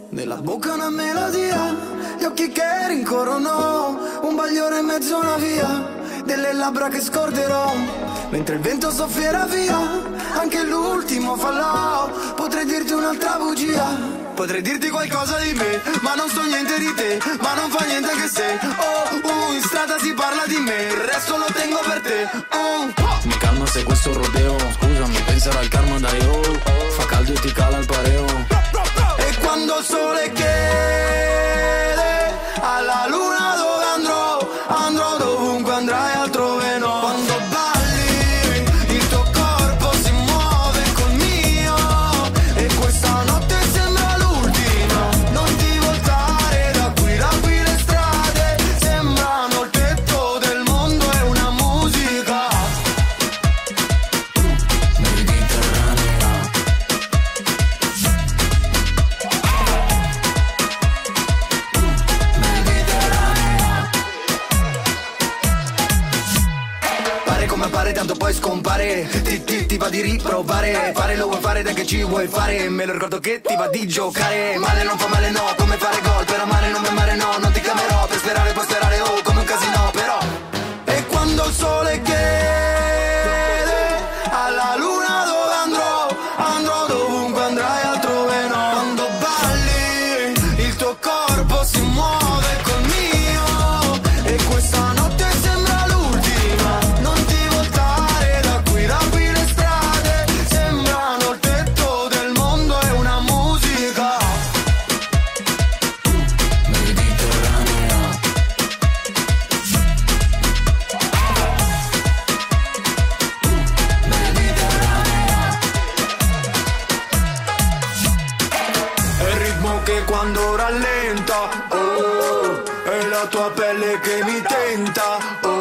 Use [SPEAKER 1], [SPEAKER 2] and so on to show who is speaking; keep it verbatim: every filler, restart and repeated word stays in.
[SPEAKER 1] Nella bocca una melodia, gli occhi che rincorrono, un bagliore in mezzo a una via, delle labbra che scorderò, mentre il vento soffierà via, anche l'ultimo falò. Potrei dirti un'altra bugia, potrei dirti qualcosa di me, ma non so niente di te, ma non fa niente che se oh, uh, in strada si parla di me, il resto lo tengo per te. uh.
[SPEAKER 2] Mi calma se questo rodeo, scusami, penserà al karma da io. Fa caldo e ti cala il pareo.
[SPEAKER 1] E quando il sole chiede alla luna dove andrò, andrò dovunque andrai altrove no. Quando balli il tuo corpo si muove col mio, e questa notte sembra l'ultima. Non ti voltare da qui, da qui le strade sembrano il tetto del mondo, è una musica mediterranea. Pare come pare, tanto poi scompare. Ti, ti, ti va di riprovare. Fare lo vuoi fare, dai che ci vuoi fare. Me lo ricordo che ti va di giocare. Male non fa male no, come fare gol. Per amare non mi amare no, non ti chiamerò. Per sperare puoi sperare oh, come un casino però. E quando il sole chiede alla luna dove andrò, andrò dovunque andrai altrove no. Quando balli il tuo corpo si muove col mio, e questa notte sembra l'ultima. Non ti voltare da qui, da qui le strade sembrano il tetto del mondo, è una musica mediterranea. È il ritmo che quando rallenta, oh, è la tua pelle che mi tenta, oh.